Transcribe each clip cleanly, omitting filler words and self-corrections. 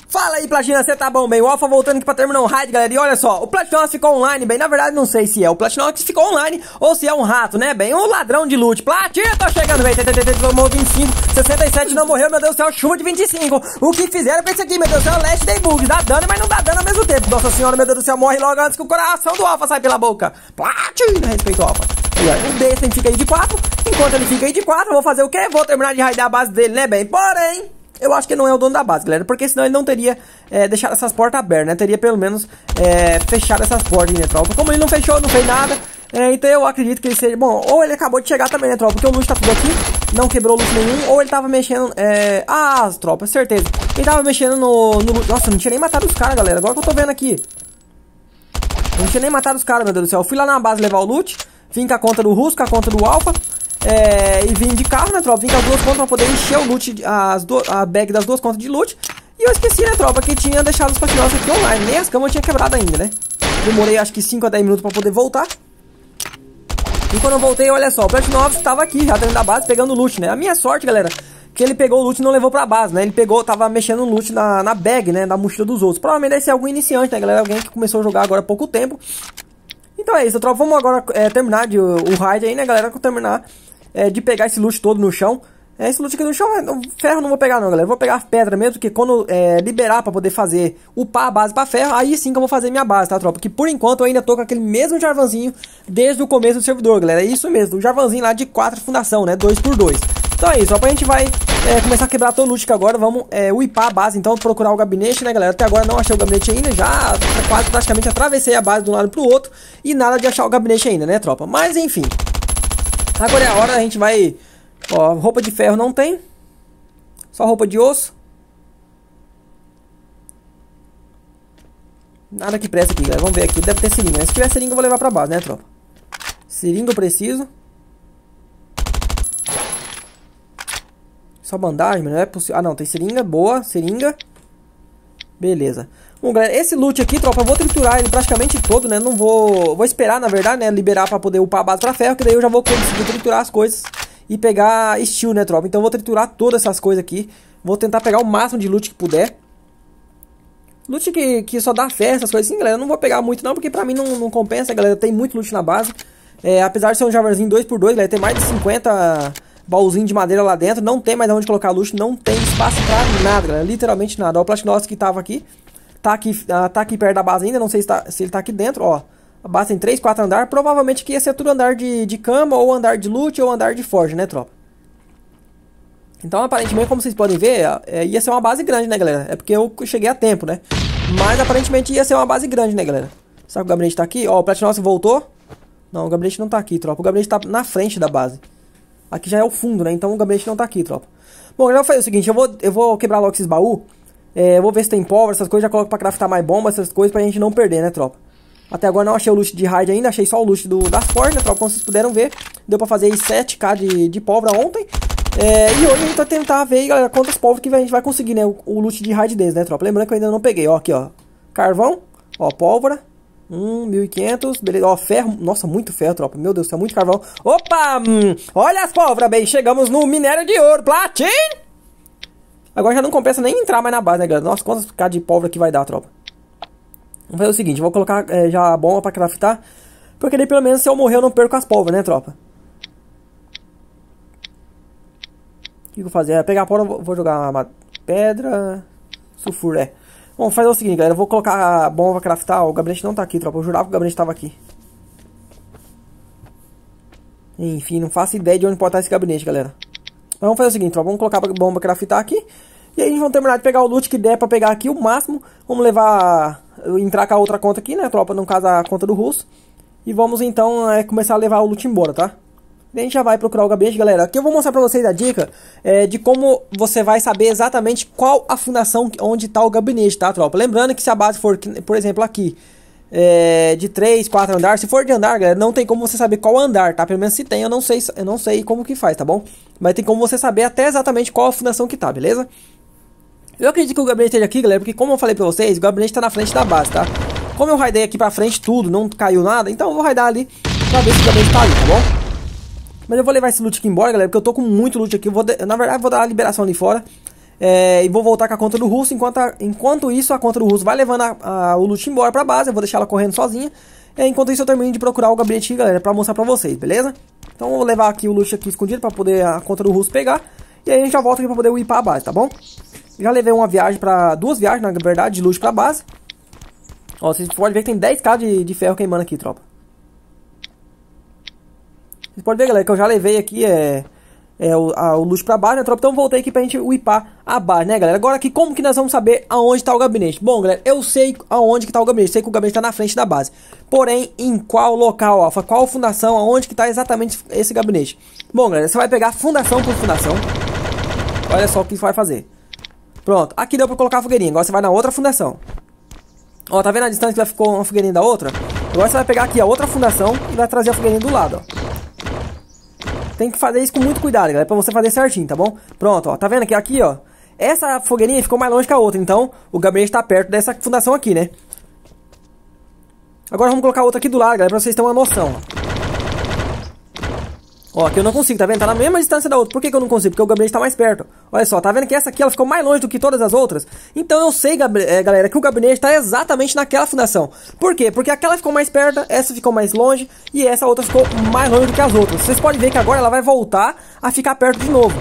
Fala aí, Platina, você tá bom, bem? O Alpha voltando aqui pra terminar um raid, galera. E olha só, o Platinox ficou online, bem. Na verdade, não sei se é o Platinox que ficou online ou se é um rato, né, bem? Um ladrão de loot. Platina, tô chegando, bem. Tomou 25, 67, não morreu, meu Deus do céu, chuva de 25. O que fizeram pra isso aqui, meu Deus do céu? Last Day Bugs. Dá dano, mas não dá dano ao mesmo tempo. Nossa senhora, meu Deus do céu, morre logo antes que o coração do Alpha sai pela boca. Platina, respeito ao Alpha. E aí, o Destiny fica aí de 4. Enquanto ele fica aí de 4, eu vou fazer o quê? Vou terminar de raidar a base dele, né, bem? Porém, eu acho que ele não é o dono da base, galera, porque senão ele não teria deixado essas portas abertas, né? Teria pelo menos fechado essas portas, né, tropa? Como ele não fechou, não fez nada, então eu acredito que ele seja... Bom, ou ele acabou de chegar também, né, tropa? Porque o loot tá tudo aqui, não quebrou loot nenhum, ou ele tava mexendo... tropa, certeza. Ele tava mexendo no loot. Nossa, não tinha nem matado os caras, galera, agora que eu tô vendo aqui. Não tinha nem matado os caras, meu Deus do céu. Eu fui lá na base levar o loot, vim com a conta do Russo, com a conta do Alpha. E vim de carro, né, tropa? Vim com as duas contas pra poder encher o loot, a bag das duas contas de loot. E eu esqueci, né, tropa, que tinha deixado os Platinox aqui online. Nem as camas eu tinha quebrado ainda, né? Demorei acho que 5 a 10 minutos pra poder voltar. E quando eu voltei, olha só, o Platinox estava aqui já dentro da base pegando loot, né? A minha sorte, galera, que ele pegou o loot e não levou pra base, né? Ele pegou, tava mexendo no loot na bag, né? Na mochila dos outros. Provavelmente deve ser algum iniciante, né, galera? Alguém que começou a jogar agora há pouco tempo. Então é isso, tropa. Vamos agora terminar o raid aí, né, galera? Terminar de pegar esse loot todo no chão. Esse loot aqui no chão, ferro não vou pegar não, galera. Vou pegar pedra mesmo, que quando liberar pra poder fazer, upar a base pra ferro, aí sim que eu vou fazer minha base, tá, tropa? Que por enquanto eu ainda tô com aquele mesmo Jarvanzinho desde o começo do servidor, galera. É isso mesmo, o Jarvanzinho lá de 4 fundação, né? 2x2. Então é isso, ó, a gente vai começar a quebrar todo o loot aqui agora. Vamos upar a base, então, procurar o gabinete, né, galera? Até agora não achei o gabinete ainda, já quase praticamente atravessei a base de um lado pro outro e nada de achar o gabinete ainda, né, tropa? Mas enfim, agora é a hora, a gente vai... Ó, roupa de ferro não tem. Só roupa de osso. Nada que presta aqui, galera. Vamos ver aqui. Deve ter seringa, né? Se tiver seringa eu vou levar pra base, né, tropa? Seringa eu preciso. Só bandagem, mas não é possível. Ah, não. Tem seringa. Boa. Seringa. Beleza. Bom, galera, esse loot aqui, tropa, eu vou triturar ele praticamente todo, né? Não vou... Vou esperar, na verdade, né? Liberar pra poder upar a base pra ferro, que daí eu já vou conseguir triturar as coisas e pegar steel, né, tropa? Então eu vou triturar todas essas coisas aqui. Vou tentar pegar o máximo de loot que puder. Loot que só dá ferro, essas coisas assim, galera. Eu não vou pegar muito não, porque pra mim não compensa, galera. Tem muito loot na base. Apesar de ser um Jarvanzinho 2x2, galera, tem mais de 50 baúzinhos de madeira lá dentro. Não tem mais onde colocar loot, não tem espaço pra nada, galera. Literalmente nada. Ó, o Platinox que tava aqui. Tá aqui perto da base ainda, não sei se ele tá aqui dentro, ó. A base tem 3, 4 andares. Provavelmente que ia ser tudo andar de cama, ou andar de loot, ou andar de forja, né, tropa? Então, aparentemente, como vocês podem ver, ia ser uma base grande, né, galera? É porque eu cheguei a tempo, né? Mas, aparentemente, ia ser uma base grande, né, galera? Será que o gabinete tá aqui? Ó, o Platinox voltou. Não, o gabinete não tá aqui, tropa. O gabinete tá na frente da base. Aqui já é o fundo, né? Então, o gabinete não tá aqui, tropa. Bom, eu vou fazer o seguinte. Eu vou quebrar logo esses baús. Vou ver se tem pólvora, essas coisas. Já coloco pra craftar mais bombas, essas coisas, pra gente não perder, né, tropa? Até agora não achei o loot de raid ainda, achei só o loot das portas, né, tropa? Como vocês puderam ver, deu pra fazer aí 7k de pólvora ontem. E hoje a gente vai tentar ver aí, galera, quantas pólvoras que a gente vai conseguir, né? O loot de raid deles, né, tropa? Lembrando que eu ainda não peguei, ó, aqui, ó. Carvão, ó, pólvora. 1500, beleza, ó, ferro. Nossa, muito ferro, tropa. Meu Deus do céu, muito carvão. Opa! Olha as pólvoras, bem, chegamos no minério de ouro, platin! Agora já não compensa nem entrar mais na base, né, galera? Nossa, quantas k de pólvora que vai dar, tropa? Vamos fazer o seguinte, vou colocar já a bomba pra craftar, porque daí pelo menos se eu morrer eu não perco as pólvoras, né, tropa? O que eu vou fazer? Pegar a pólvora, vou jogar uma pedra, sulfuro, Vamos fazer o seguinte, galera, eu vou colocar a bomba pra craftar, o gabinete não tá aqui, tropa, eu jurava que o gabinete tava aqui. Enfim, não faço ideia de onde pode estar esse gabinete, galera. Mas vamos fazer o seguinte, tropa, vamos colocar a bomba pra craftar aqui. E aí a gente vai terminar de pegar o loot que der pra pegar aqui, o máximo. Vamos levar, entrar com a outra conta aqui, né, tropa, no caso a conta do Russo. E vamos então começar a levar o loot embora, tá? E a gente já vai procurar o gabinete, galera. Aqui eu vou mostrar pra vocês a dica de como você vai saber exatamente qual a fundação onde tá o gabinete, tá, tropa? Lembrando que se a base for, por exemplo, aqui, de 3, 4 andares, se for de andar, galera, não tem como você saber qual andar, tá? Pelo menos se tem, eu não sei como que faz, tá bom? Mas tem como você saber até exatamente qual a fundação que tá, beleza? Eu acredito que o gabinete esteja aqui, galera, porque como eu falei pra vocês, o gabinete tá na frente da base, tá? Como eu raidei aqui pra frente tudo, não caiu nada, então eu vou raidar ali pra ver se o gabinete tá ali, tá bom? Mas eu vou levar esse loot aqui embora, galera, porque eu tô com muito loot aqui. Na verdade, eu vou dar a liberação ali fora. E vou voltar com a conta do russo. Enquanto isso, a conta do russo vai levando o loot embora pra base. Eu vou deixar ela correndo sozinha. Enquanto isso, eu termino de procurar o gabinete aqui, galera, pra mostrar pra vocês, beleza? Então eu vou levar aqui o loot aqui escondido pra poder a conta do russo pegar. E aí a gente já volta aqui pra poder upar a base, tá bom? Já levei uma viagem duas viagens, na verdade, de loot pra base. Ó, vocês podem ver que tem 10k de ferro queimando aqui, tropa. Vocês podem ver, galera, que eu já levei aqui o loot pra base, né, tropa? Então eu voltei aqui pra gente upar a base, né, galera? Agora aqui, como que nós vamos saber aonde tá o gabinete? Bom, galera, eu sei aonde que tá o gabinete. Sei que o gabinete tá na frente da base. Porém, em qual local, Alpha? Qual fundação? Aonde que tá exatamente esse gabinete? Bom, galera, você vai pegar fundação por fundação. Olha só o que isso vai fazer. Pronto, aqui deu pra colocar a fogueirinha. Agora você vai na outra fundação. Ó, tá vendo a distância que vai ficar uma fogueirinha da outra? Agora você vai pegar aqui a outra fundação e vai trazer a fogueirinha do lado, ó. Tem que fazer isso com muito cuidado, galera, pra você fazer certinho, tá bom? Pronto, ó, tá vendo que aqui, ó, essa fogueirinha ficou mais longe que a outra, então o gabinete tá perto dessa fundação aqui, né? Agora vamos colocar outra aqui do lado, galera, pra vocês terem uma noção, ó. Ó, aqui eu não consigo, tá vendo? Tá na mesma distância da outra. Por que eu não consigo? Porque o gabinete tá mais perto. Olha só, tá vendo que essa aqui ela ficou mais longe do que todas as outras? Então eu sei, galera, que o gabinete tá exatamente naquela fundação. Por quê? Porque aquela ficou mais perto, essa ficou mais longe e essa outra ficou mais longe do que as outras. Vocês podem ver que agora ela vai voltar a ficar perto de novo.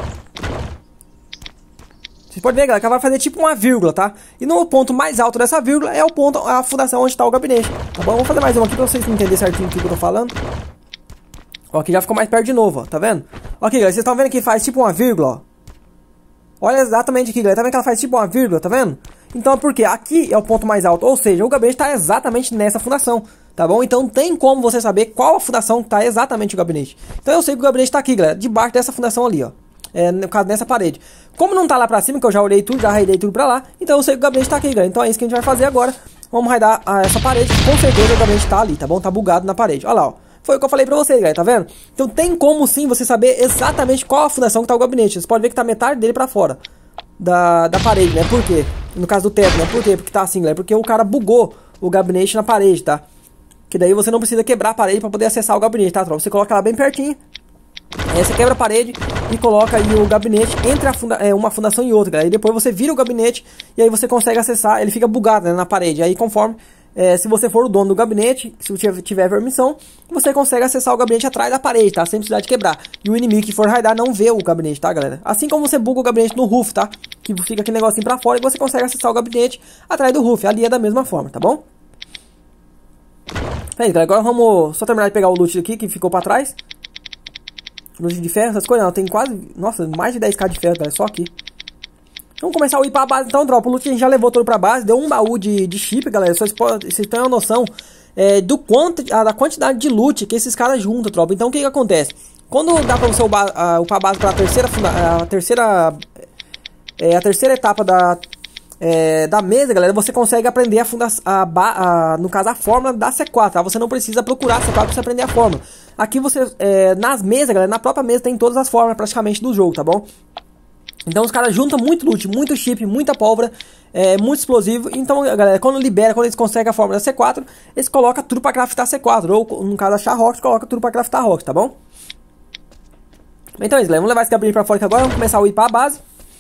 Vocês podem ver, galera, que ela vai fazer tipo uma vírgula, tá? E no ponto mais alto dessa vírgula é o ponto, a fundação onde tá o gabinete. Tá bom? Vamos fazer mais uma aqui pra vocês entenderem certinho o que eu tô falando. Ó, aqui já ficou mais perto de novo, ó, tá vendo? Ó, aqui, galera, vocês estão vendo que faz tipo uma vírgula, ó. Olha exatamente aqui, galera, tá vendo que ela faz tipo uma vírgula, tá vendo? Então, por quê? Aqui é o ponto mais alto, ou seja, o gabinete tá exatamente nessa fundação, tá bom? Então tem como você saber qual a fundação tá exatamente o gabinete. Então eu sei que o gabinete tá aqui, galera, debaixo dessa fundação ali, ó. No caso, nessa parede. Como não tá lá pra cima, que eu já olhei tudo, já raidei tudo pra lá, então eu sei que o gabinete tá aqui, galera. Então é isso que a gente vai fazer agora. Vamos raidar essa parede, com certeza o gabinete tá ali, tá bom? Tá bugado na parede, olha lá, ó. Foi o que eu falei pra vocês, galera, tá vendo? Então tem como sim você saber exatamente qual a fundação que tá o gabinete. Você pode ver que tá metade dele pra fora da parede, né? Por quê? No caso do teto, né? Por quê? Porque tá assim, galera. Porque o cara bugou o gabinete na parede, tá? Que daí você não precisa quebrar a parede pra poder acessar o gabinete, tá, tropa? Você coloca ela bem pertinho. Aí você quebra a parede e coloca aí o gabinete entre uma fundação e outra, galera. E depois você vira o gabinete e aí você consegue acessar. Ele fica bugado, né, na parede. Aí conforme... se você for o dono do gabinete, se você tiver permissão, você consegue acessar o gabinete atrás da parede, tá? Sem precisar de quebrar. E o inimigo que for raidar não vê o gabinete, tá, galera? Assim como você buga o gabinete no roof, tá? Que fica aquele negocinho pra fora e você consegue acessar o gabinete atrás do roof. Ali é da mesma forma, tá bom? Aí, galera, agora vamos só terminar de pegar o loot aqui que ficou pra trás. Loot de ferro, essas coisas, não. Tem quase, nossa, mais de 10k de ferro, galera, só aqui. Vamos começar a ir pra base então, tropa. O loot a gente já levou todo pra base. Deu um baú de chip, galera. Vocês têm uma noção da quantidade de loot que esses caras juntam, tropa. Então o que que acontece? Quando dá pra você upar a base pra a terceira etapa da mesa, galera, você consegue aprender no caso a fórmula da C4, tá? Você não precisa procurar a C4 pra você aprender a fórmula. Aqui você, nas mesas, galera, na própria mesa tem todas as fórmulas praticamente do jogo, tá bom? Então os caras juntam muito loot, muito chip, muita pólvora, muito explosivo. Então, galera, quando eles conseguem a fórmula da C4, eles colocam tudo pra craftar C4. Ou, no caso, achar Rocket, coloca tudo pra craftar Rocket, tá bom? Então é isso, galera. Vamos levar esse gabinete pra fora aqui agora. Vamos começar a upar a base.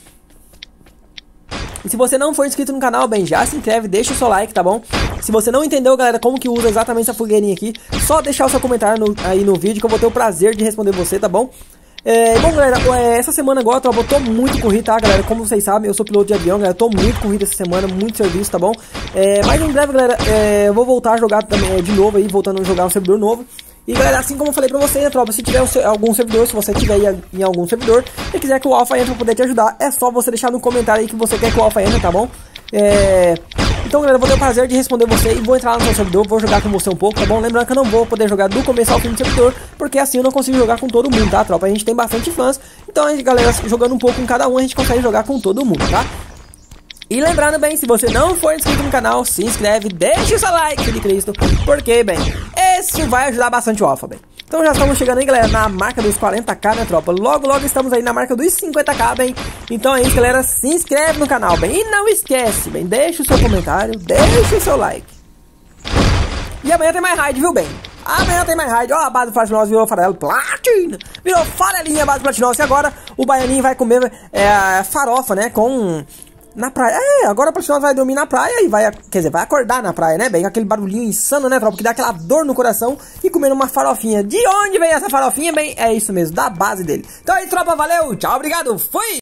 E se você não for inscrito no canal, bem, já se inscreve, deixa o seu like, tá bom? Se você não entendeu, galera, como que usa exatamente essa fogueirinha aqui, só deixar o seu comentário aí no vídeo que eu vou ter o prazer de responder você, tá bom? Bom, galera, essa semana agora, eu tô muito corrido, tá, galera? Como vocês sabem, eu sou piloto de avião, galera. Tô muito corrido essa semana, muito serviço, tá bom? Mas em breve, galera, eu vou voltar a jogar também, de novo aí, voltando a jogar um servidor novo. E, galera, assim como eu falei pra você, né, tropa, se tiver algum servidor, se você tiver aí em algum servidor e quiser que o Alpha entre pra poder te ajudar, é só você deixar no comentário aí que você quer que o Alpha entre, tá bom? Então, galera, eu vou ter o prazer de responder você e vou entrar no seu servidor, vou jogar com você um pouco, tá bom? Lembrando que eu não vou poder jogar do começo ao fim do servidor, porque assim eu não consigo jogar com todo mundo, tá, tropa? A gente tem bastante fãs, então, a gente, galera, jogando um pouco com cada um, a gente consegue jogar com todo mundo, tá? E lembrando, bem, se você não for inscrito no canal, se inscreve, deixa o seu like, filho de Cristo, porque, bem, isso vai ajudar bastante o Alpha, bem. Então já estamos chegando aí, galera, na marca dos 40k, né, tropa? Logo, logo estamos aí na marca dos 50k, bem. Então é isso, galera, se inscreve no canal, bem. E não esquece, bem, deixa o seu comentário, deixa o seu like. E amanhã tem mais raid, viu, bem? Amanhã não tem mais raid. Ó, a base do Platinox virou farelo platina. Virou farelinha a base do Platinox. E agora o Baianinho vai comer farofa, né? Na praia. Agora o Platinox vai dormir na praia e vai... Quer dizer, vai acordar na praia, né? Bem, aquele barulhinho insano, né, tropa? Que dá aquela dor no coração e comendo uma farofinha. De onde vem essa farofinha? Bem, é isso mesmo, da base dele. Então aí, tropa, valeu. Tchau, obrigado. Fui!